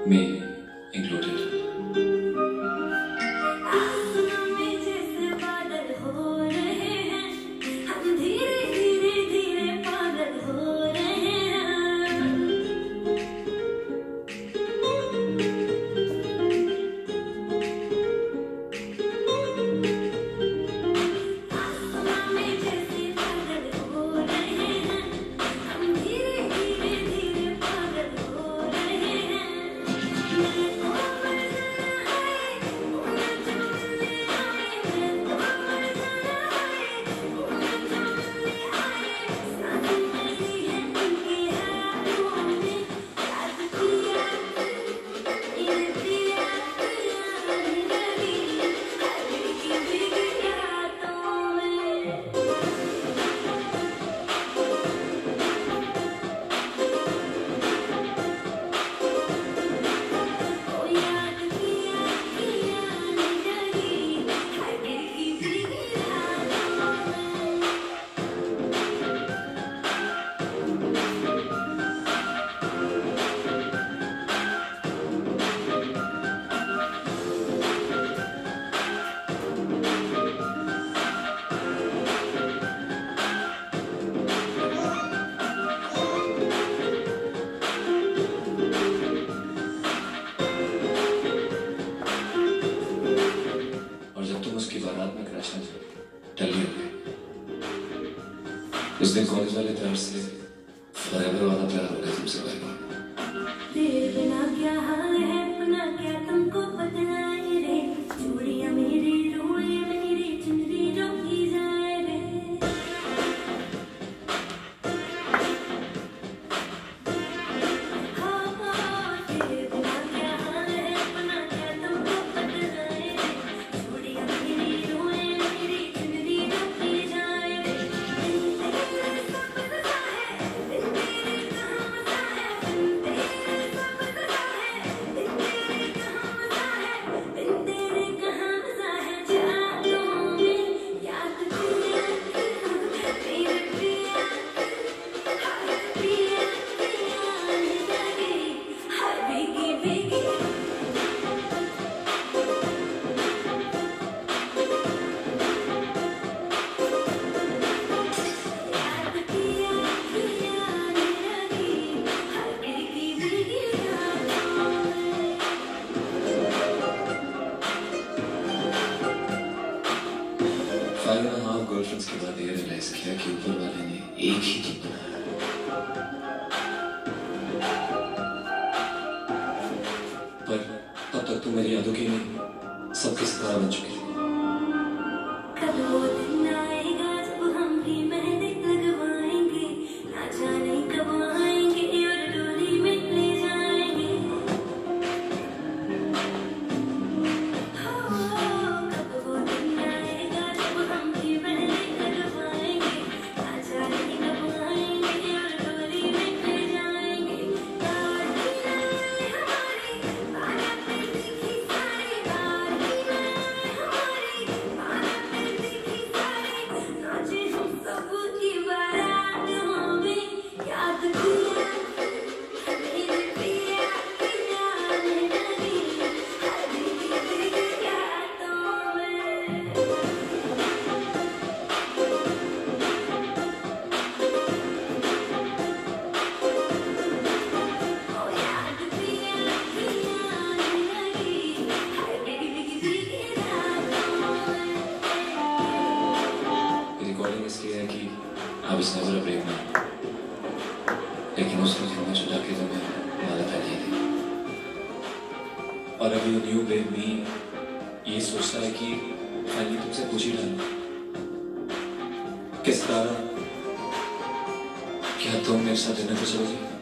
me included. उसकी बारात में क्रश में टल्ली हो गई। उस दिन कॉलेज वाले प्यार से फॉरएवर वाला प्यार हो गया तुमसे भाई। तेरे बिना क्या हाल है अपना क्या तुमको बतलाए रे, चूड़ियां मेरी रोए मेरी चुनरी जो की जाए रे। हाँ तेरे बिना क्या हाल है अपना क्या तुमको बतलाए रे, चूड़ियां मेरी रोए मेरी चुनरी जो की जाए रे। तेरे सब पता है तेरे कहाँ मजा है, तेरे सब पता है तेरे कहाँ मजा है, तेरे कहाँ मजा है। जादू में याद किया मेरे पिया हाय पिया पिया लगी हाय भीगी भीगी। याद किया पिया लगी हाय भीगी भीगी यादों में। 5.5 गर्लफ्रेंड्स के बाद ये रियलाइज किया कि ऊपर वाले ने एक ही तुम बनाया है। पर तब तक तुम मेरी यादों की नहीं सबके सितारा बन चुकी हो। कब वो दिन आएगा जब हम भी मेहंदी लगवाएंगे, ना जाने कब आएंगे और डोली में ले जाएंगे। कब वो दिन आएगा जब हम भी मेहंदी लगवाएंगे, ना जाने कब आएंगे और डोली में ले जाएंगे। दादी ने हमारी बारात में देखी सारी, दादी ने हमारी बारात में देखी सारी, नाचे हम सब की बारातों में। याद किया मेरे पिया पिया लगी हाय भीगी भीगी यादों में। ओ याद पिया पिया लगी हाय भीगी भीगी यादों में। रिकॉर्डिंग इसलिए है कि आप इस नजर ब्रेक में, लेकिन उसने जिंदगी छुड़ा के तुम्हें माला फैलाई थी। और अभी न्यू बेब मी ये सोचता है कि फाइनली तुमसे पूछ ही डालूं किस कारण क्या तुम मेरे साथ डिनर पे चलोगी।